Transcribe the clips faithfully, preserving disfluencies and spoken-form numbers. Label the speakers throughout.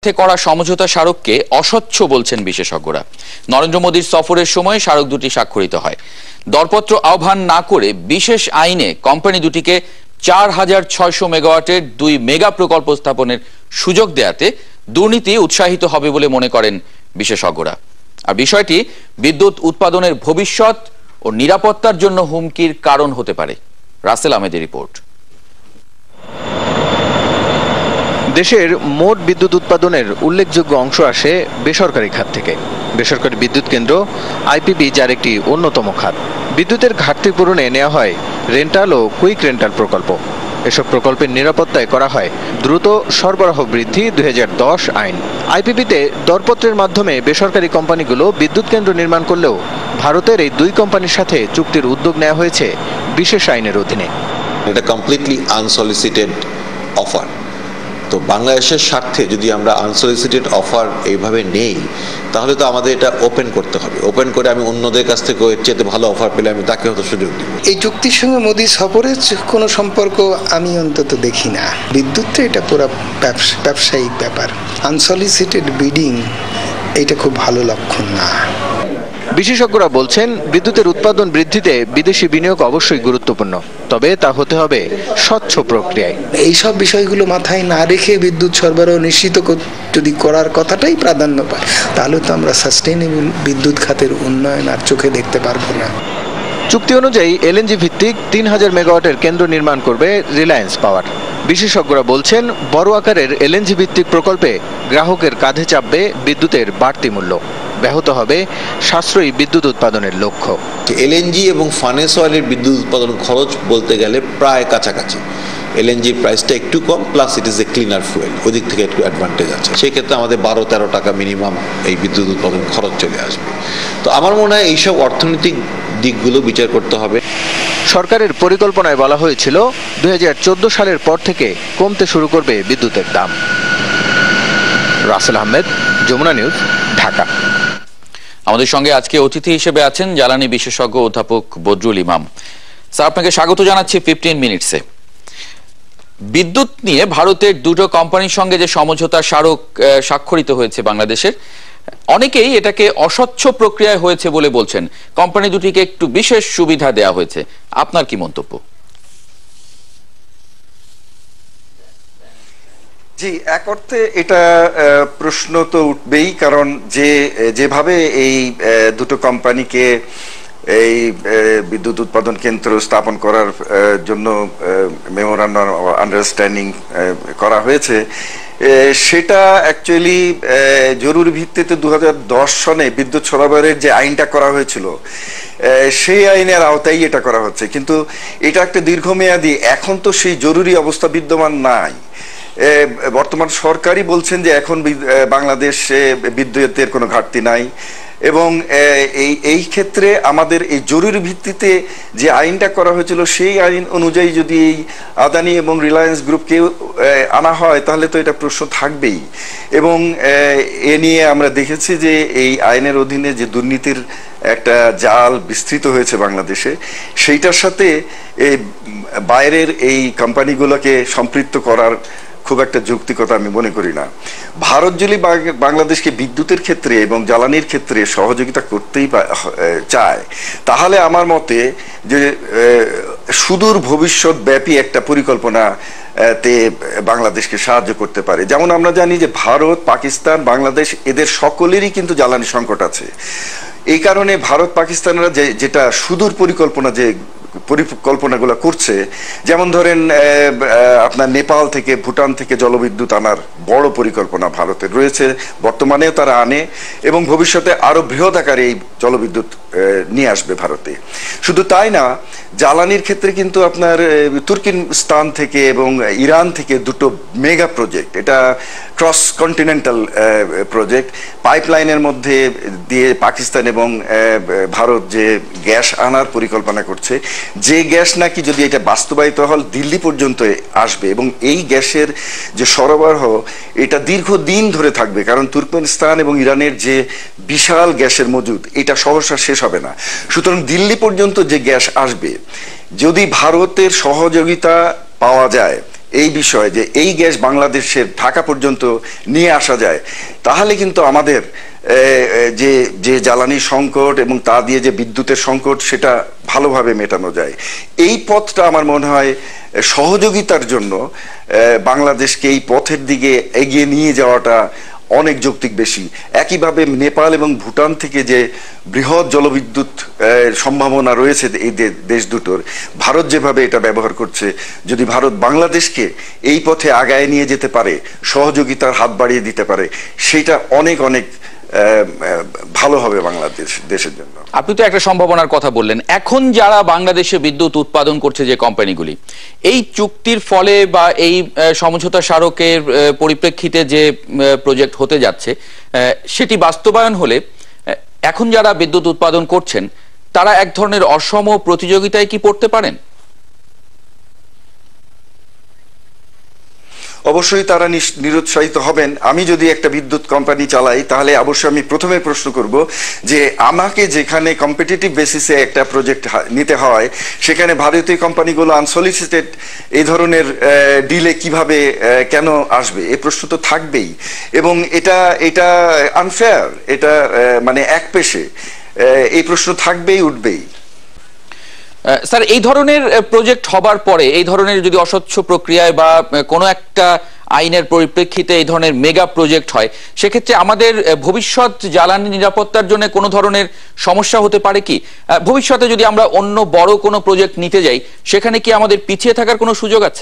Speaker 1: স্বার্থে করা সমঝোতা স্মারককে অস্বচ্ছ বলছেন বিশেষজ্ঞরা। নরেন্দ্র মোদীর সফরের সময় স্মারক দুটি স্বাক্ষরিত হয়। দরপত্র আহ্বান না করে বিশেষ আইনে কোম্পানি দুটিকে চার হাজার ছয়শ মেগাওয়াটের দুই মেগা প্রকল্প স্থাপনের সুযোগ দেয়াতে দুর্নীতি উৎসাহিত হবে বলে মনে করেন বিশেষজ্ঞরা। আর বিষয়টি বিদ্যুৎ উৎপাদনের ভবিষ্যৎ ও নিরাপত্তার জন্য হুমকির কারণ হতে পারে। রাসেল আহমেদের রিপোর্ট।
Speaker 2: দেশের মোট বিদ্যুৎ উৎপাদনের উল্লেখযোগ্য অংশ আসে বেসরকারি খাত থেকে। বেসরকারি বিদ্যুৎ কেন্দ্র আইপিপি যার একটি অন্যতম খাত। বিদ্যুতের ঘাটতি পূরণে নেওয়া হয় রেন্টাল ও কুইক রেন্টাল প্রকল্প। এসব প্রকল্পের নিরাপত্তায় করা হয় দ্রুত সরবরাহ বৃদ্ধি দুই হাজার দশ আইন। আইপিপিতে দরপত্রের মাধ্যমে বেসরকারি কোম্পানিগুলো বিদ্যুৎ কেন্দ্র নির্মাণ করলেও ভারতের এই দুই কোম্পানির সাথে চুক্তির উদ্যোগ নেওয়া হয়েছে বিশেষ আইনের অধীনে।
Speaker 3: এটা কমপ্লিটলি আনসলিসিটেড অফার। তো বাংলাদেশের স্বার্থে যদি আমরা আনসলিসিটেড অফার এইভাবে নেই তাহলে তো আমাদের এটা ওপেন করতে হবে। ওপেন করে আমি অন্যদের কাছ থেকে এর চেয়ে ভালো অফার পেলে আমি তাকে হয়তো সুযোগ দিব।
Speaker 4: এই চুক্তির সঙ্গে মোদী সফরের কোনো সম্পর্ক আমি অন্তত দেখি না। বিদ্যুৎটা এটা পুরো ব্যবসায়িক ব্যাপার। আনসলিসিটেড বিডিং এটা খুব ভালো লক্ষণ না।
Speaker 2: বিশেষজ্ঞরা বলছেন বিদ্যুতের উৎপাদন বৃদ্ধিতে বিদেশি বিনিয়োগ অবশ্যই গুরুত্বপূর্ণ, তবে তা হতে হবে স্বচ্ছ প্রক্রিয়ায়।
Speaker 4: এইসব বিষয়গুলো মাথায় না রেখে বিদ্যুৎ সরবরাহ নিশ্চিত যদি করার কথাটাই প্রাধান্য পায় তাহলে তো আমরা সাস্টেইনেবল বিদ্যুৎ খাতের উন্নয়ন আর চোখে দেখতে পারবো না।
Speaker 2: চুক্তি অনুযায়ী এলএনজি ভিত্তিক তিন হাজার মেগাওয়াটের কেন্দ্র নির্মাণ করবে রিলায়েন্স পাওয়ার। বিশেষজ্ঞরা বলছেন বড় আকারের এলএনজি ভিত্তিক প্রকল্পে গ্রাহকের কাঁধে চাপবে বিদ্যুতের বাড়তি মূল্য, ব্যাহত হবে সাশ্রয়ী বিদ্যুৎ উৎপাদনের লক্ষ্য।
Speaker 3: এলএনজি এবং ফার্নেস অয়েলের বিদ্যুৎ উৎপাদন খরচ বলতে গেলে প্রায় কাছাকাছি। এলএনজির প্রাইসটা একটু কম, plus it is a cleaner fuel, ওদিক থেকে একটু অ্যাডভান্টেজ আছে। সেই ক্ষেত্রে আমাদের বারো তেরো টাকা মিনিমাম এই বিদ্যুৎ উৎপাদন খরচ চলে আসবে। তো আমার মনে হয় এইসব অর্থনৈতিক দিকগুলো বিচার করতে হবে।
Speaker 2: সরকারের পরিকল্পনায় বলা হয়েছিল দুই হাজার চোদ্দ সালের পর থেকে কমতে শুরু করবে বিদ্যুতের দাম। রাসেল আহমেদ, যমুনা নিউজ, ঢাকা।
Speaker 1: আমাদের সঙ্গে আজকে অতিথি হিসেবে আছেন জ্বালানি বিশেষজ্ঞ অধ্যাপক বদরুল ইমাম। স্যার, আপনাকে স্বাগত জানাচ্ছি ফিফটিন মিনিটসে। বিদ্যুৎ নিয়ে ভারতের দুটো কোম্পানির সঙ্গে যে সমঝোতা স্মারক স্বাক্ষরিত হয়েছে বাংলাদেশের, অনেকেই এটাকে অস্বচ্ছ প্রক্রিয়ায় হয়েছে বলে বলছেন। কোম্পানি দুটিকে একটু বিশেষ সুবিধা দেওয়া হয়েছে, আপনার কি মন্তব্য?
Speaker 5: জি, এক অর্থে এটা প্রশ্ন তো উঠবেই, কারণ যে যেভাবে এই দুটো কোম্পানিকে এই বিদ্যুৎ উৎপাদন কেন্দ্র স্থাপন করার জন্য মেমোরান্ডাম অফ আন্ডারস্ট্যান্ডিং করা হয়েছে সেটা অ্যাকচুয়ালি জরুরি ভিত্তিতে দু হাজার দশ সনে বিদ্যুৎ সরবরাহের যে আইনটা করা হয়েছিল সেই আইনের আওতায় এটা করা হচ্ছে। কিন্তু এটা একটা দীর্ঘমেয়াদী, এখন তো সেই জরুরি অবস্থা বিদ্যমান নাই। বর্তমান সরকারই বলছেন যে এখন বাংলাদেশে বিদ্যুতের কোনো ঘাটতি নাই, এবং এই এই ক্ষেত্রে আমাদের এই জরুরি ভিত্তিতে যে আইনটা করা হয়েছিল সেই আইন অনুযায়ী যদি এই আদানি এবং রিলায়েন্স গ্রুপকে আনা হয় তাহলে তো এটা প্রশ্ন থাকবেই। এবং এ নিয়ে আমরা দেখেছি যে এই আইনের অধীনে যে দুর্নীতির একটা জাল বিস্তৃত হয়েছে বাংলাদেশে, সেইটার সাথে এই বাইরের এই কোম্পানিগুলোকে সম্পৃক্ত করার খুব একটা যৌক্তিকতা আমি মনে করি না। ভারত যদি বাংলাদেশকে বিদ্যুতের ক্ষেত্রে এবং জ্বালানির ক্ষেত্রে সহযোগিতা করতেই চায় তাহলে আমার মতে যে সুদূর ভবিষ্যৎ ব্যাপী একটা পরিকল্পনা তে বাংলাদেশকে সাহায্য করতে পারে। যেমন আমরা জানি যে ভারত, পাকিস্তান, বাংলাদেশ এদের সকলেরই কিন্তু জ্বালানি সংকট আছে। এই কারণে ভারত পাকিস্তানরা যে যেটা সুদূর পরিকল্পনা যে পরিকল্পনাগুলো করছে, যেমন ধরেন আপনার নেপাল থেকে, ভুটান থেকে জলবিদ্যুৎ আনার বড় পরিকল্পনা ভারতের রয়েছে, বর্তমানেও তারা আনে এবং ভবিষ্যতে আরো বৃহৎ আকারে এই জলবিদ্যুৎ নিয়ে আসবে ভারতে। শুধু তাই না, জ্বালানির ক্ষেত্রে কিন্তু আপনার তুর্কিস্তান থেকে এবং ইরান থেকে দুটো মেগা প্রজেক্ট, এটা ক্রস কন্টিনেন্টাল প্রজেক্ট, পাইপলাইনের মধ্যে দিয়ে পাকিস্তান এবং ভারত যে গ্যাস আনার পরিকল্পনা করছে, যে গ্যাস নাকি যদি এটা বাস্তবায়িত হয় দিল্লি পর্যন্ত আসবে এবং এই গ্যাসের যে সরবরাহ এটা দীর্ঘদিন ধরে থাকবে, কারণ তুর্কমেনিস্তান এবং ইরানের যে বিশাল গ্যাসের মজুদ এটা সহসা শেষ হবে না। সুতরাং দিল্লি পর্যন্ত যে গ্যাস আসবে, যদি ভারতের সহযোগিতা পাওয়া যায় এই বিষয়ে যে এই গ্যাস বাংলাদেশের ঢাকা পর্যন্ত নিয়ে আসা যায়, তাহলে কিন্তু আমাদের যে যে জ্বালানি সংকট এবং তা দিয়ে যে বিদ্যুতের সংকট সেটা ভালোভাবে মেটানো যায়। এই পথটা আমার মনে হয় সহযোগিতার জন্য বাংলাদেশকে এই পথের দিকে এগিয়ে নিয়ে যাওয়াটা অনেক যৌক্তিক বেশি। একইভাবে নেপাল এবং ভুটান থেকে যে বৃহৎ জলবিদ্যুৎ সম্ভাবনা রয়েছে এই দেশ দুটোর, ভারত যেভাবে এটা ব্যবহার করছে, যদি ভারত বাংলাদেশকে এই পথে আগায় নিয়ে যেতে পারে, সহযোগিতার হাত বাড়িয়ে দিতে পারে, সেটা অনেক অনেক ভালো হবে বাংলাদেশ দেশের জন্য।
Speaker 1: আপনি তো একটা সম্ভাবনার কথা বললেন, এখন যারা বাংলাদেশে বিদ্যুৎ উৎপাদন করছে যে কোম্পানিগুলি, এই চুক্তির ফলে বা এই সমঝোতা স্মারকের পরিপ্রেক্ষিতে যে প্রজেক্ট হতে যাচ্ছে সেটি বাস্তবায়ন হলে এখন যারা বিদ্যুৎ উৎপাদন করছেন তারা এক ধরনের অসম প্রতিযোগিতায় কি পড়তে পারেন?
Speaker 5: অবশ্যই তারা নিরুৎসাহিত হবেন। আমি যদি একটা বিদ্যুৎ কোম্পানি চালাই তাহলে অবশ্যই আমি প্রথমে প্রশ্ন করব যে আমাকে যেখানে কম্পিটিটিভ বেসিসে একটা প্রজেক্ট নিতে হয় সেখানে ভারতীয় কোম্পানিগুলো আনসলিসিটেড এই ধরনের ডিলে কিভাবে কেন আসবে, এই প্রশ্ন তো থাকবেই। এবং এটা এটা আনফেয়ার, এটা মানে একপেশে, এই প্রশ্ন থাকবেই, উঠবেই।
Speaker 1: স্যার, এই ধরনের প্রজেক্ট হবার পরে, এই ধরনের যদি অস্বচ্ছ প্রক্রিয়ায় বা কোনো একটা আইনের পরিপ্রেক্ষিতে এই ধরনের মেগা প্রজেক্ট হয়, সেক্ষেত্রে আমাদের ভবিষ্যৎ জ্বালানি নিরাপত্তার জন্য কোনো ধরনের সমস্যা হতে পারে কি? ভবিষ্যতে যদি আমরা অন্য বড় কোনো প্রজেক্ট নিতে যাই সেখানে কি আমাদের পিছিয়ে থাকার কোনো সুযোগ আছে?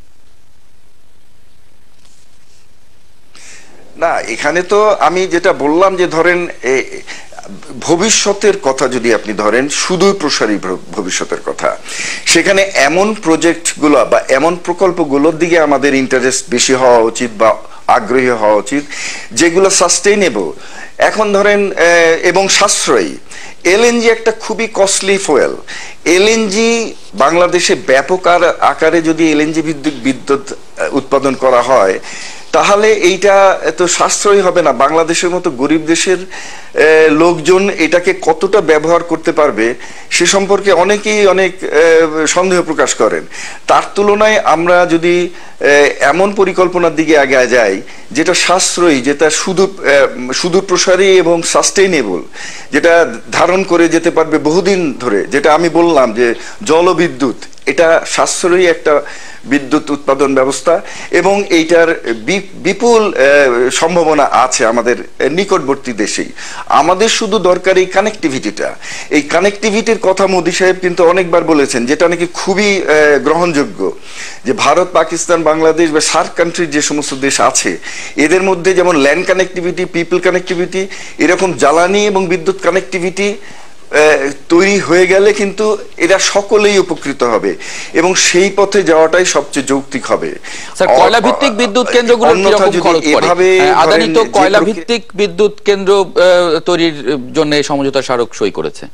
Speaker 5: না, এখানে তো আমি যেটা বললাম যে ধরেন ভবিষ্যতের কথা যদি আপনি ধরেন, সুদূর প্রসারী ভবিষ্যতের কথা, সেখানে এমন প্রজেক্টগুলো বা এমন প্রকল্পগুলোর দিকে আমাদের ইন্টারেস্ট বেশি হওয়া উচিত বা আগ্রহী হওয়া উচিত যেগুলো সাস্টেইনেবল। এখন ধরেন এবং সাশ্রয়ী। এলএনজি একটা খুবই কস্টলি ফুয়েল। এলএনজি বাংলাদেশে ব্যাপক আকারে যদি এলএনজি বিদ্যুৎ বিদ্যুৎ উৎপাদন করা হয় তাহলে এইটা এত সাশ্রয়ী হবে না। বাংলাদেশের মতো গরিব দেশের লোকজন এটাকে কতটা ব্যবহার করতে পারবে সে সম্পর্কে অনেকেই অনেক সন্দেহ প্রকাশ করেন। তার তুলনায় আমরা যদি এমন পরিকল্পনার দিকে আগে যাই যেটা সাশ্রয়ী, যেটা শুধু সুদূর প্রসারী এবং সাস্টেইনেবল, যেটা ধারণ করে যেতে পারবে বহুদিন ধরে, যেটা আমি বললাম যে জলবিদ্যুৎ, এটা সাশ্রয়ী একটা বিদ্যুৎ উৎপাদন ব্যবস্থা এবং এইটার বিপুল সম্ভাবনা আছে আমাদের নিকটবর্তী দেশেই। আমাদের শুধু দরকার এই কানেক্টিভিটিটা। এই কানেক্টিভিটির কথা মোদী সাহেব কিন্তু অনেকবার বলেছেন, যেটা নাকি খুবই গ্রহণযোগ্য, যে ভারত, পাকিস্তান, বাংলাদেশ বা সার্ক কান্ট্রির যে সমস্ত দেশ আছে এদের মধ্যে যেমন ল্যান্ড কানেক্টিভিটি, পিপল কানেক্টিভিটি, এরকম জ্বালানি এবং বিদ্যুৎ কানেক্টিভিটি তৈরি হয়ে গেলে কিন্তু এরা সকলেই উপকৃত হবে এবং সেই পথে যাওয়াটাই সবচেয়ে যৌক্তিক হবে।
Speaker 1: স্যার, কয়লা ভিত্তিক বিদ্যুৎ কেন্দ্রগুলো কিরকম খরচ পড়ে? আদানি তো কয়লা ভিত্তিক বিদ্যুৎ কেন্দ্র তৈরির জন্য সমঝোতা স্মারক সই করেছে।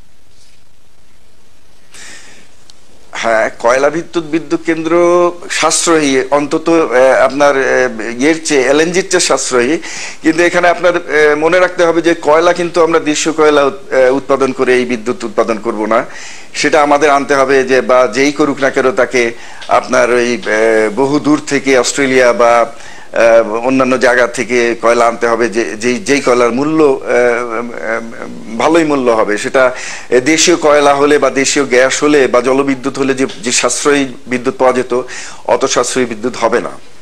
Speaker 5: হ্যাঁ, কয়লা বিদ্যুৎ বিদ্যুৎ কেন্দ্র সাশ্রয়ী, অন্তত আপনার ইয়ের চেয়ে, এলএনজির চেয়ে সাশ্রয়ী। কিন্তু এখানে আপনার মনে রাখতে হবে যে কয়লা কিন্তু আমরা দেশীয় কয়লা উৎপাদন করে এই বিদ্যুৎ উৎপাদন করব না, সেটা আমাদের আনতে হবে, যে বা যেই করুক না কেন তাকে আপনার ওই বহু দূর থেকে অস্ট্রেলিয়া বা অন্যান্য জায়গা থেকে কয়লা আনতে হবে, যে যেই যেই কয়লার মূল্য ভালোই মূল্য হবে। সেটা দেশীয় কয়লা হলে বা দেশীয় গ্যাস হলে বা জলবিদ্যুৎ হলে যে যে সাশ্রয়ী বিদ্যুৎ পাওয়া যেত, অত সাশ্রয়ী বিদ্যুৎ হবে না।